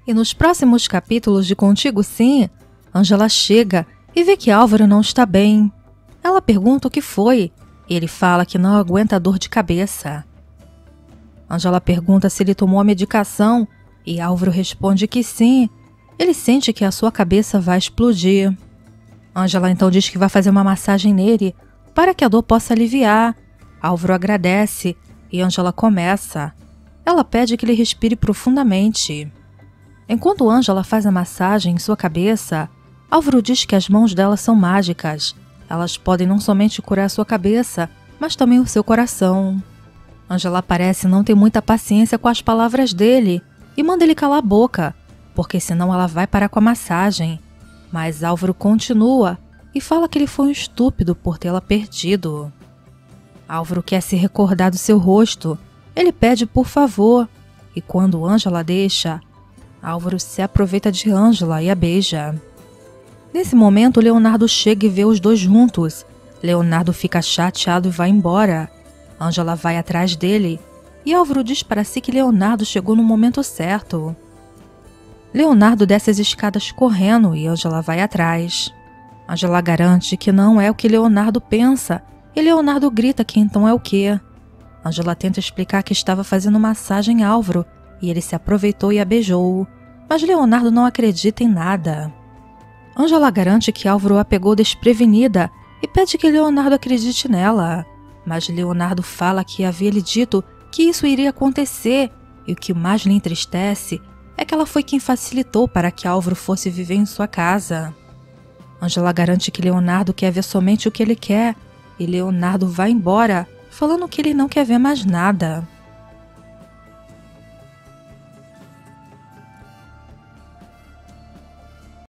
E nos próximos capítulos de Contigo Sim, Ângela chega e vê que Álvaro não está bem. Ela pergunta o que foi e ele fala que não aguenta a dor de cabeça. Ângela pergunta se ele tomou a medicação e Álvaro responde que sim. Ele sente que a sua cabeça vai explodir. Ângela então diz que vai fazer uma massagem nele para que a dor possa aliviar. Álvaro agradece e Ângela começa. Ela pede que ele respire profundamente. Enquanto Ângela faz a massagem em sua cabeça, Álvaro diz que as mãos dela são mágicas. Elas podem não somente curar a sua cabeça, mas também o seu coração. Ângela parece não ter muita paciência com as palavras dele e manda ele calar a boca, porque senão ela vai parar com a massagem. Mas Álvaro continua e fala que ele foi um estúpido por tê-la perdido. Álvaro quer se recordar do seu rosto. Ele pede por favor, e quando Ângela deixa, Álvaro se aproveita de Ângela e a beija. Nesse momento, Leonardo chega e vê os dois juntos. Leonardo fica chateado e vai embora. Ângela vai atrás dele e Álvaro diz para si que Leonardo chegou no momento certo. Leonardo desce as escadas correndo e Ângela vai atrás. Ângela garante que não é o que Leonardo pensa e Leonardo grita que então é o quê? Ângela tenta explicar que estava fazendo massagem a Álvaro e ele se aproveitou e a beijou, mas Leonardo não acredita em nada. Ângela garante que Álvaro a pegou desprevenida e pede que Leonardo acredite nela, mas Leonardo fala que havia lhe dito que isso iria acontecer e o que mais lhe entristece é que ela foi quem facilitou para que Álvaro fosse viver em sua casa. Ângela garante que Leonardo quer ver somente o que ele quer e Leonardo vai embora, falando que ele não quer ver mais nada.